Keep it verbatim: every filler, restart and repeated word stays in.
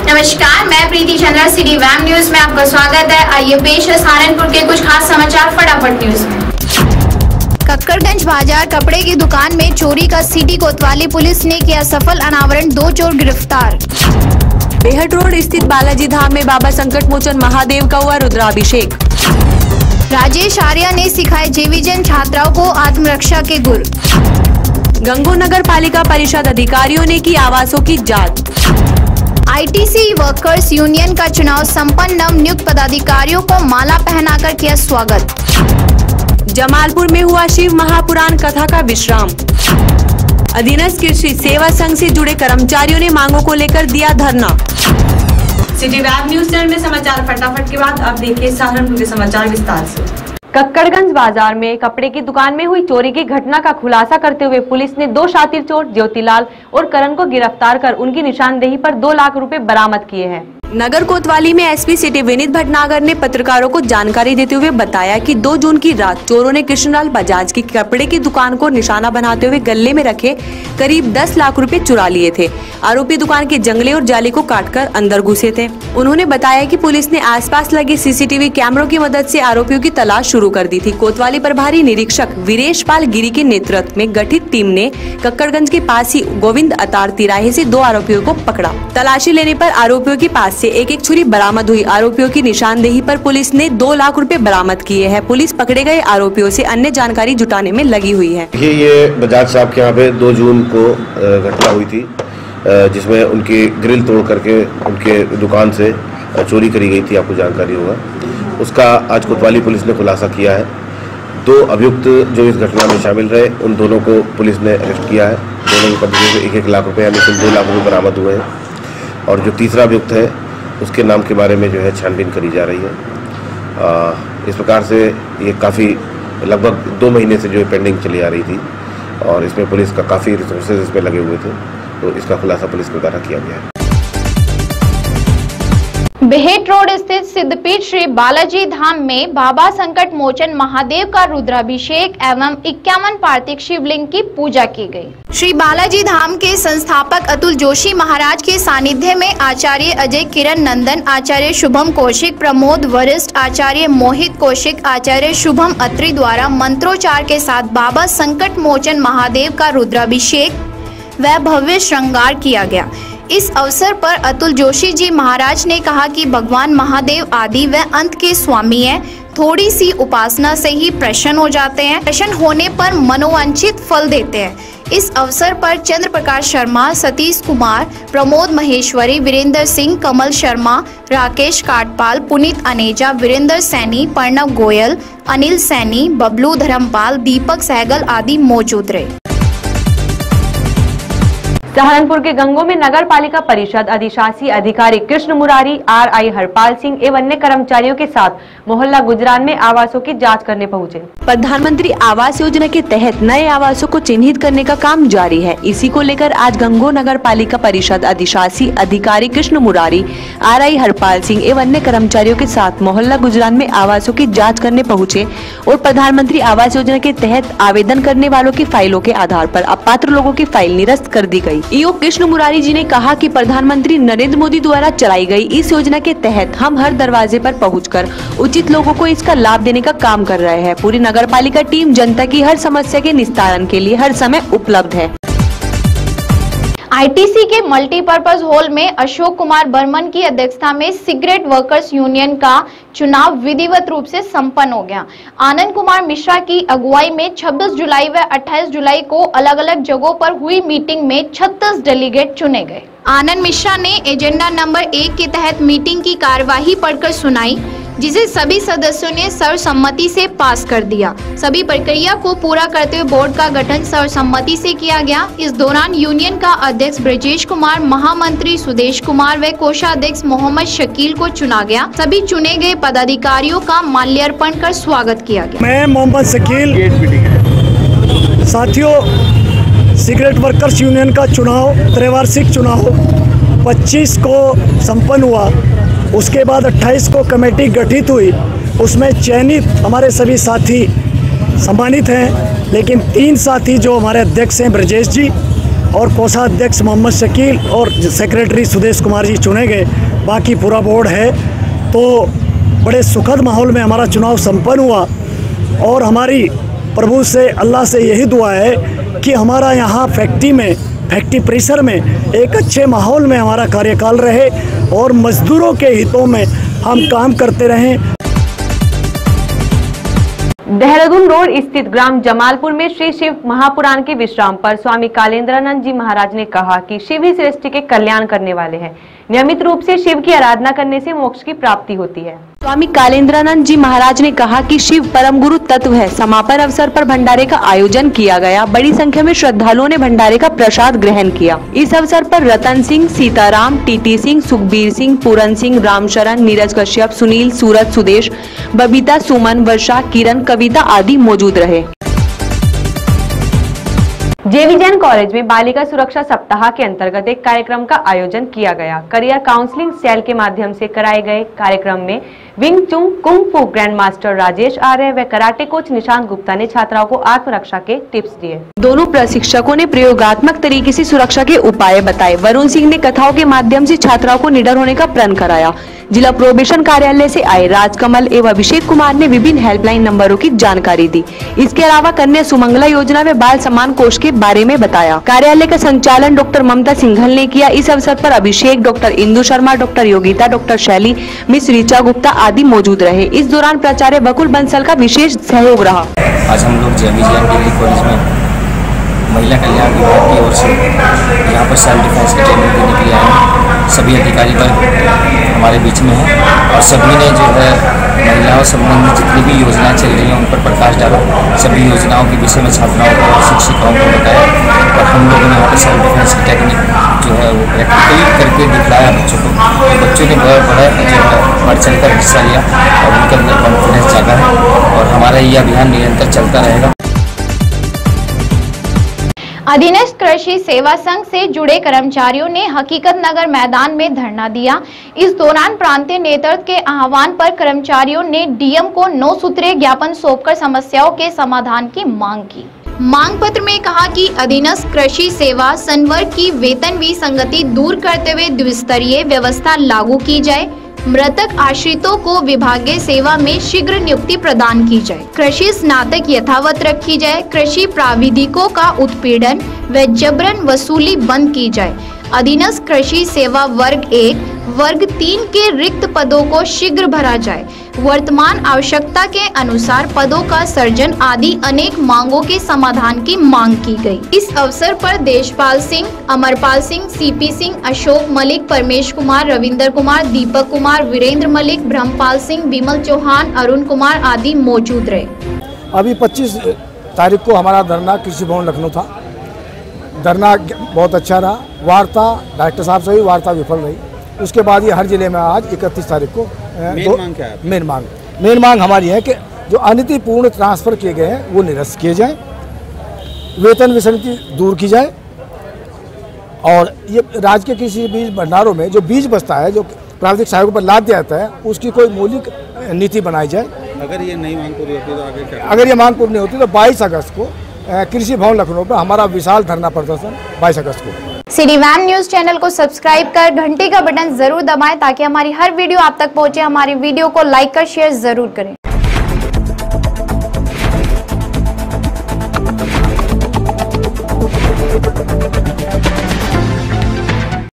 नमस्कार, मैं Preeti Chandra, city van news में आपका स्वागत है। आइए पेश है सहारनपुर के कुछ खास समाचार फटाफट न्यूज में। कक्कड़गंज बाजार कपड़े की दुकान में चोरी का सिटी कोतवाली पुलिस ने किया सफल अनावरण, दो चोर गिरफ्तार। बेहट रोड स्थित बालाजी धाम में बाबा संकट मोचन महादेव का हुआ रुद्राभिषेक। राजेश आर्या ने सिखाए जेवीजन छात्राओं को आत्मरक्षा के गुर। गंगो नगर पालिका परिषद अधिकारियों ने की आवासों की जांच। आईटीसी वर्कर्स यूनियन का चुनाव संपन्न, नव नियुक्त पदाधिकारियों को माला पहनाकर किया स्वागत। जमालपुर में हुआ शिव महापुराण कथा का विश्राम। अधीनस्थ कृषि सेवा संघ से जुड़े कर्मचारियों ने मांगों को लेकर दिया धरना। सिटी वेब न्यूज चैनल में समाचार फटाफट के बाद अब देखिए सहारनपुर के समाचार विस्तार से। कक्कड़गंज बाजार में कपड़े की दुकान में हुई चोरी की घटना का खुलासा करते हुए पुलिस ने दो शातिर चोर ज्योतिलाल और करण को गिरफ्तार कर उनकी निशानदेही पर दो लाख रुपए बरामद किए हैं। नगर कोतवाली में एसपी सिटी विनीत भटनागर ने पत्रकारों को जानकारी देते हुए बताया कि दो जून की रात चोरों ने कृष्णलाल बजाज की कपड़े की दुकान को निशाना बनाते हुए गले में रखे करीब दस लाख रुपए चुरा लिए थे। आरोपी दुकान के जंगले और जाली को काटकर अंदर घुसे थे। उन्होंने बताया कि पुलिस ने आसपास लगे सीसीटीवी कैमरों की मदद से आरोपियों की तलाश शुरू कर दी थी। कोतवाली प्रभारी निरीक्षक वीरेश पाल गिरी के नेतृत्व में गठित टीम ने कक्कड़गंज के पास ही गोविंद अतार तिराहे से दो आरोपियों को पकड़ा। तलाशी लेने पर आरोपियों के पास से एक एक छुरी बरामद हुई। आरोपियों की निशानदेही पर पुलिस ने दो लाख रुपए बरामद किए हैं। पुलिस पकड़े गए आरोपियों से अन्य जानकारी जुटाने में लगी हुई है। ये ये बजाज साहब के यहाँ पे दो जून को घटना हुई थी, जिसमें उनकी ग्रिल तोड़ करके उनके दुकान से चोरी करी गई थी। आपको जानकारी होगा, उसका आज कोतवाली पुलिस ने खुलासा किया है। दो अभियुक्त जो इस घटना में शामिल रहे, उन दोनों को पुलिस ने अरेस्ट किया है। दोनों के कब्जे से एक एक लाख रुपए यानी कुल दो लाख रुपए बरामद हुए हैं। और जो तीसरा अभियुक्त है उसके नाम के बारे में जो है छानबीन करी जा रही है। आ, इस प्रकार से ये काफ़ी लगभग दो महीने से जो है पेंडिंग चली आ रही थी और इसमें पुलिस का काफ़ी रिसोर्सेज इसमें लगे हुए थे, तो इसका खुलासा पुलिस के द्वारा किया गया है। बेहट रोड स्थित सिद्धपीठ श्री बालाजी धाम में बाबा संकट मोचन महादेव का रुद्राभिषेक एवं इक्यावन पार्थिव शिवलिंग की पूजा की गई। श्री बालाजी धाम के संस्थापक अतुल जोशी महाराज के सानिध्य में आचार्य अजय किरण नंदन, आचार्य शुभम कौशिक, प्रमोद वरिष्ठ, आचार्य मोहित कौशिक, आचार्य शुभम अत्रि द्वारा मंत्रोच्चार के साथ बाबा संकट मोचन महादेव का रुद्राभिषेक व भव्य श्रृंगार किया गया। इस अवसर पर अतुल जोशी जी महाराज ने कहा कि भगवान महादेव आदि व अंत के स्वामी हैं। थोड़ी सी उपासना से ही प्रसन्न हो जाते हैं। प्रसन्न होने पर मनोवांछित फल देते हैं। इस अवसर पर चंद्र प्रकाश शर्मा, सतीश कुमार, प्रमोद महेश्वरी, वीरेंद्र सिंह, कमल शर्मा, राकेश काटपाल, पुनीत अनेजा, वीरेंद्र सैनी, प्रणव गोयल, अनिल सैनी, बबलू धर्मपाल, दीपक सहगल आदि मौजूद रहे। सहारनपुर के गंगो में नगर पालिका परिषद अधिशासी अधिकारी कृष्ण मुरारी, आर आई हरपाल सिंह एवं अन्य कर्मचारियों के साथ मोहल्ला गुजरान में आवासों की जांच करने पहुंचे। प्रधानमंत्री आवास योजना के तहत नए आवासों को चिन्हित करने का काम जारी है। इसी को लेकर आज गंगो नगर पालिका परिषद अधिशासी अधिकारी कृष्ण मुरारी, आर आई हरपाल सिंह एवं अन्य कर्मचारियों के साथ मोहल्ला गुजरान में आवासों की जाँच करने पहुँचे और प्रधानमंत्री आवास योजना के तहत आवेदन करने वालों की फाइलों के आधार पर अपात्र लोगों की फाइल निरस्त कर दी गयी। ईओ कृष्ण मुरारी जी ने कहा कि प्रधानमंत्री नरेंद्र मोदी द्वारा चलाई गई इस योजना के तहत हम हर दरवाजे पर पहुंचकर उचित लोगों को इसका लाभ देने का काम कर रहे हैं। पूरी नगर पालिका टीम जनता की हर समस्या के निस्तारण के लिए हर समय उपलब्ध है। आईटीसी के मल्टीपर्पज हॉल में अशोक कुमार बर्मन की अध्यक्षता में सिगरेट वर्कर्स यूनियन का चुनाव विधिवत रूप से संपन्न हो गया। आनंद कुमार मिश्रा की अगुवाई में छब्बीस जुलाई व अट्ठाईस जुलाई को अलग अलग जगहों पर हुई मीटिंग में छत्तीस डेलीगेट चुने गए। आनंद मिश्रा ने एजेंडा नंबर एक के तहत मीटिंग की कार्यवाही पढ़कर सुनाई, जिसे सभी सदस्यों ने सर्वसम्मति से पास कर दिया। सभी प्रक्रिया को पूरा करते हुए बोर्ड का गठन सर्वसम्मति से किया गया। इस दौरान यूनियन का अध्यक्ष ब्रजेश कुमार, महामंत्री सुदेश कुमार व कोषाध्यक्ष मोहम्मद शकील को चुना गया। सभी चुने गए पदाधिकारियों का माल्यार्पण कर स्वागत किया गया। मैं मोहम्मद शकील। साथियों, सिगरेट वर्कर्स यूनियन का चुनाव, त्रैवार्षिक चुनाव पच्चीस को संपन्न हुआ। उसके बाद अट्ठाईस को कमेटी गठित हुई। उसमें चयनित हमारे सभी साथी सम्मानित हैं, लेकिन तीन साथी जो हमारे अध्यक्ष हैं ब्रजेश जी, और कोषाध्यक्ष मोहम्मद शकील और सेक्रेटरी सुदेश कुमार जी चुने गए, बाकी पूरा बोर्ड है। तो बड़े सुखद माहौल में हमारा चुनाव संपन्न हुआ और हमारी प्रभु से, अल्लाह से यही दुआ है कि हमारा यहाँ फैक्ट्री में फैक्ट्री परिसर में एक अच्छे माहौल में हमारा कार्यकाल रहे और मजदूरों के हितों में हम काम करते रहें। देहरादून रोड स्थित ग्राम जमालपुर में श्री शिव महापुराण के विश्राम पर स्वामी कालेंद्रानंद जी महाराज ने कहा कि शिव ही सृष्टि के कल्याण करने वाले हैं। नियमित रूप से शिव की आराधना करने से मोक्ष की प्राप्ति होती है। स्वामी कालेंद्रानंद जी महाराज ने कहा कि शिव परम गुरु तत्व है। समापन अवसर पर भंडारे का आयोजन किया गया। बड़ी संख्या में श्रद्धालुओं ने भंडारे का प्रसाद ग्रहण किया। इस अवसर पर रतन सिंह, सीताराम, टीटी सिंह, सुखबीर सिंह, पूरन सिंह, रामशरण, नीरज कश्यप, सुनील, सूरज, सुदेश, बबीता, सुमन, वर्षा, किरण, कविता आदि मौजूद रहे। जेवी जैन कॉलेज में बालिका सुरक्षा सप्ताह के अंतर्गत एक कार्यक्रम का आयोजन किया गया। करियर काउंसलिंग सेल के माध्यम से कराए गए कार्यक्रम में Wing Chun Kung Fu grand master Rajesh Arya व कराटे कोच निशांत गुप्ता ने छात्राओं को आत्मरक्षा के टिप्स दिए। दोनों प्रशिक्षकों ने प्रयोगात्मक तरीके से सुरक्षा के उपाय बताए। वरुण सिंह ने कथाओं के माध्यम से छात्राओं को निडर होने का प्रण कराया। जिला प्रोबेशन कार्यालय से आए राजकमल एवं अभिषेक कुमार ने विभिन्न हेल्पलाइन नंबरों की जानकारी दी। इसके अलावा कन्या सुमंगला योजना व बाल सम्मान कोष के बारे में बताया। कार्यालय का संचालन डॉक्टर ममता सिंघल ने किया। इस अवसर पर Abhishek, doctor Indu Sharma, doctor Yogita, doctor Shaily, miss Richa Gupta आदि मौजूद रहे। इस दौरान प्राचार्य बकुल बंसल का विशेष सहयोग रहा। आज हम लोग जेवी जैन डिग्री कॉलेज में महिला कल्याण विभाग की ओर से यहाँ पर सेल्फ डिफेंस की ट्रेनिंग देने के लिए आए हैं। सभी अधिकारी वर्ग हमारे बीच में हैं और सभी ने जो है महिलाओं संबंधित जितनी भी योजनाएं चल रही हैं उन पर प्रकाश डाला। सभी योजनाओं के विषय में छात्राओं को और शिक्षिकाओं को बताया और हम लोगों ने यहाँ पर सेल्फ डिफेंस की टेक्निक जो है वो प्रैक्टिकली करके दिखलाया बच्चों को। बच्चों ने बहुत बड़ा जो है बढ़ चढ़ कर हिस्सा लिया और उनके अंदर कॉन्फिडेंस जागा है और हमारा ये अभियान निरंतर चलता रहेगा। अधीनस्थ कृषि सेवा संघ से जुड़े कर्मचारियों ने हकीकत नगर मैदान में धरना दिया। इस दौरान प्रांतीय नेतृत्व के आह्वान पर कर्मचारियों ने डीएम को नौ सूत्रीय ज्ञापन सौंपकर समस्याओं के समाधान की मांग की। मांग पत्र में कहा कि अधीनस्थ कृषि सेवा संवर्ग की वेतन विसंगति दूर करते हुए द्विस्तरीय व्यवस्था लागू की जाए। मृतक आश्रितों को विभागीय सेवा में शीघ्र नियुक्ति प्रदान की जाए। कृषि स्नातक यथावत रखी जाए। कृषि प्राविधिकों का उत्पीड़न व जबरन वसूली बंद की जाए। अधीनस्थ कृषि सेवा वर्ग एक, वर्ग तीन के रिक्त पदों को शीघ्र भरा जाए। वर्तमान आवश्यकता के अनुसार पदों का सर्जन आदि अनेक मांगों के समाधान की मांग की गई। इस अवसर पर देशपाल सिंह, अमरपाल सिंह, सीपी सिंह, अशोक मलिक, परमेश कुमार, रविंदर कुमार, दीपक कुमार, वीरेंद्र मलिक, ब्रह्मपाल सिंह, विमल चौहान, अरुण कुमार आदि मौजूद रहे। अभी पच्चीस तारीख को हमारा धरना कृषि भवन लखनऊ था। धरना बहुत अच्छा रहा। वार्ता डायरेक्टर साहब से हुई, वार्ता विफल रही। उसके बाद ये हर जिले में आज इकतीस तारीख को मेन मांग क्या है? मेन मांग मेन मांग हमारी है कि जो अनीतिपूर्ण ट्रांसफर किए गए हैं वो निरस्त किए जाएं, वेतन विसंगति दूर की जाए और ये राज्य के किसी बीज भंडारों में जो बीज बचता है, जो प्राविधिक सहायकों पर लाद दिया जाता है, उसकी कोई मौलिक नीति बनाई जाए। अगर ये नई मांग पूरी होती तो आगे क्या? अगर ये मांग पूरी नहीं होती तो बाईस अगस्त को कृषि भवन लखनऊ पर हमारा विशाल धरना प्रदर्शन बाईस अगस्त को। सिटी वैन न्यूज चैनल को सब्सक्राइब कर घंटी का बटन जरूर दबाएं ताकि हमारी हर वीडियो आप तक पहुंचे। हमारी वीडियो को लाइक कर शेयर जरूर करें।